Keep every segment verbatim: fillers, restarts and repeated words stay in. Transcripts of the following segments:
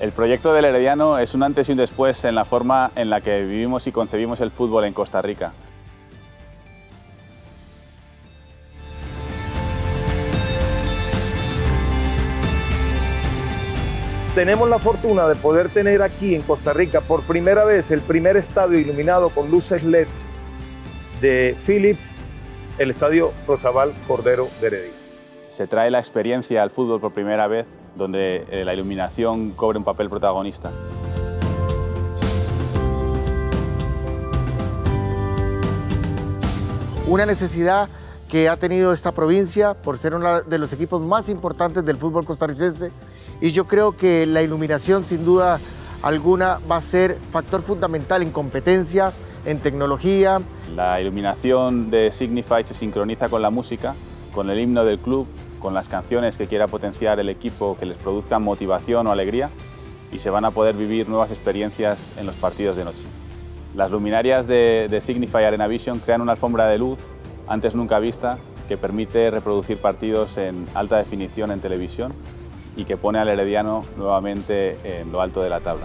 El proyecto del Herediano es un antes y un después en la forma en la que vivimos y concebimos el fútbol en Costa Rica. Tenemos la fortuna de poder tener aquí en Costa Rica por primera vez el primer estadio iluminado con luces L E Ds de Philips, el Estadio Rosabal Cordero de Heredia. Se trae la experiencia al fútbol por primera vez, donde eh, la iluminación cobre un papel protagonista. Una necesidad que ha tenido esta provincia por ser uno de los equipos más importantes del fútbol costarricense, y yo creo que la iluminación sin duda alguna va a ser factor fundamental en competencia, en tecnología. La iluminación de Signify se sincroniza con la música, con el himno del club, con las canciones que quiera potenciar el equipo, que les produzcan motivación o alegría, y se van a poder vivir nuevas experiencias en los partidos de noche. Las luminarias de, de Signify Arena Vision crean una alfombra de luz antes nunca vista que permite reproducir partidos en alta definición en televisión y que pone al Herediano nuevamente en lo alto de la tabla.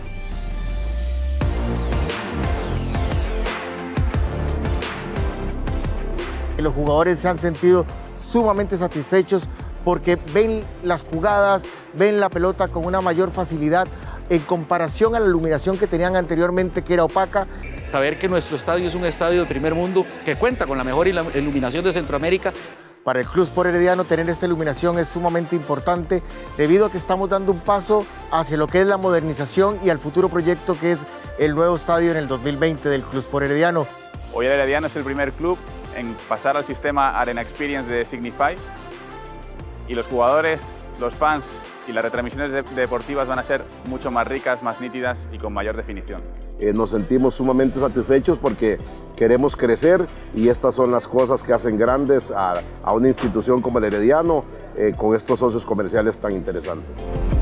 Los jugadores se han sentido sumamente satisfechos porque ven las jugadas, ven la pelota con una mayor facilidad en comparación a la iluminación que tenían anteriormente, que era opaca. Saber que nuestro estadio es un estadio de primer mundo, que cuenta con la mejor iluminación de Centroamérica. Para el Club Sport Herediano tener esta iluminación es sumamente importante debido a que estamos dando un paso hacia lo que es la modernización y al futuro proyecto que es el nuevo estadio en el dos mil veinte del Club Sport Herediano. Hoy el Herediano es el primer club en pasar al sistema Arena Experience de Signify y los jugadores, los fans y las retransmisiones de deportivas van a ser mucho más ricas, más nítidas y con mayor definición. Eh, nos sentimos sumamente satisfechos porque queremos crecer y estas son las cosas que hacen grandes a, a una institución como el Herediano eh, con estos socios comerciales tan interesantes.